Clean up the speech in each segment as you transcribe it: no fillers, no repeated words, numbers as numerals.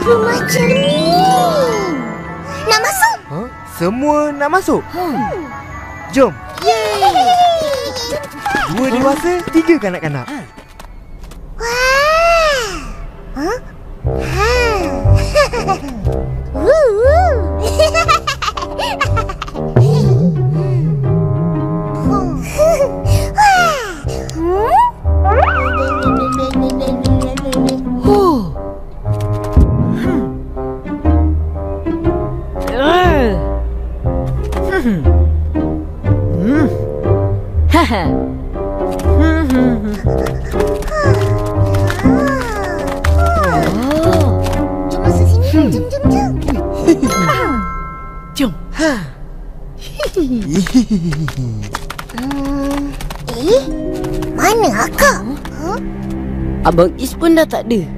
Rumah cermin. Nak masuk? Semua nak masuk? Jom. Yeay. 2 dewasa, 3 kanak-kanak. Wah. Jom masuk sini. Jom. Mana akak? Abang Is pun dah tak ada.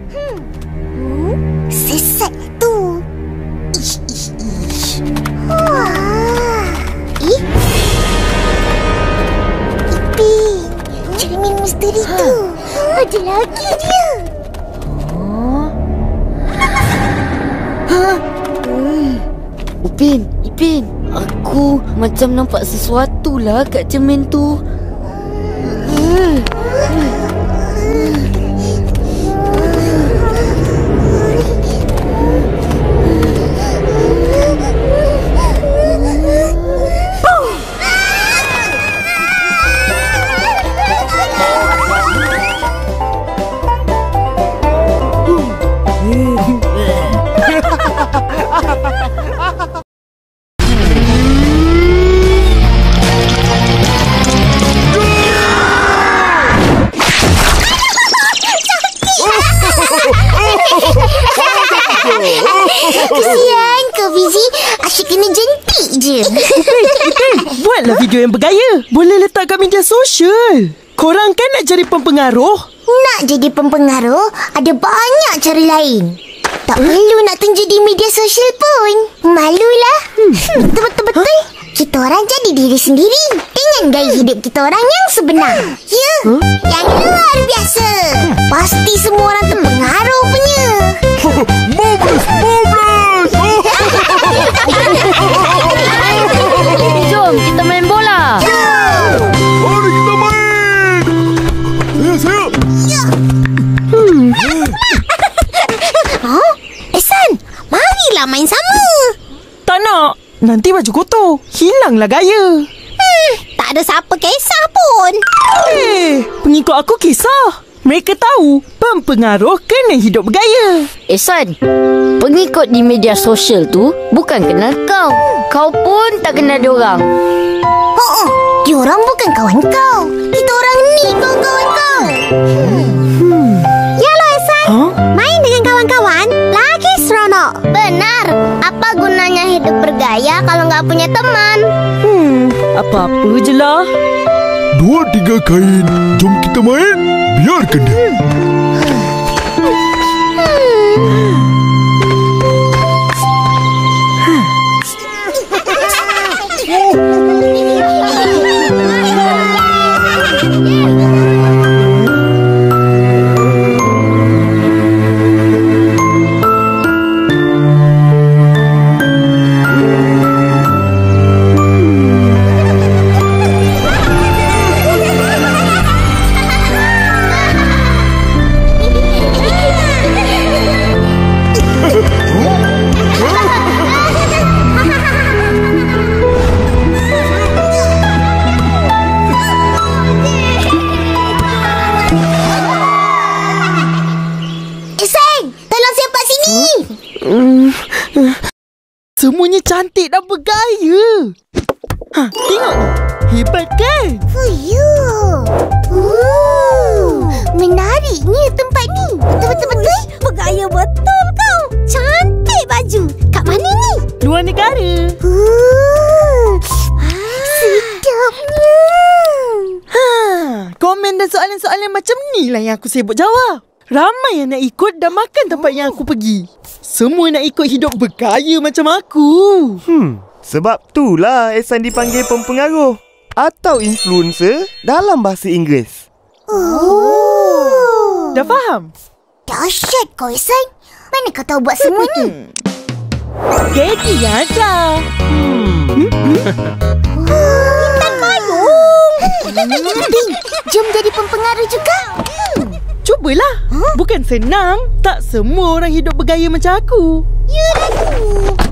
Sesat tu. Wah. Ipin, cermin misteri tu. Ada lagi dia. Ipin, aku macam nampak sesuatu lah kat cermin tu. Kesian kau, Fizi. Asyik kena jentik je. Buatlah video yang bergaya. Boleh letak kat media sosial. Korang kan nak cari pempengaruh? Nak jadi pempengaruh, ada banyak cara lain. Tak perlu nak tunjuk di media sosial pun. Malulah. Betul-betul. Kita orang jadi diri sendiri dengan gaya hidup kita orang yang sebenar. Ya, yang luar biasa. Pasti semua orang terpengaruh punya. Jom kita main bola. Mari kita main. Saya. Ehsan, marilah main sama. Tak nak. Nanti baju kotor. Hilanglah gaya. Tak ada siapa kisah pun. Pengikut aku kisah. Mereka tahu pempengaruh kena hidup bergaya. Ehsan, pengikut di media sosial tu bukan kenal kau. Kau pun tak kenal diorang. Diorang bukan kawan kau. Kita orang ni kawan-kawan kau. Yalah Ehsan, main dengan kawan-kawan lagi seronok. Benar. Apa gunanya hidup bergaya kalau nggak punya teman? Apa-apa je lah. 2-3 kain. Jom kita main. Biarkan dia. Semuanya cantik dan bergaya. Tengok ni. Hebat kan? Menariknya tempat ni. Betul-betul. Bergaya betul kau. Cantik baju. Kat mana ni? Luar negara. Sedapnya. Komen dan soalan-soalan macam ni lah yang aku sibuk jawab. Ramai yang nak ikut dan makan tempat yang aku pergi. Semua nak ikut hidup bergaya macam aku. Sebab itulah Ehsan dipanggil pempengaruh atau influencer dalam bahasa Inggeris. Dah faham? Dahsyat kau, Ihsan. Mana kau tahu buat semua ni? Jadi aja. Intan payung. Jom jadi pempengaruh juga. Cubalah. Bukan senang. Tak semua orang hidup bergaya macam aku. Ya,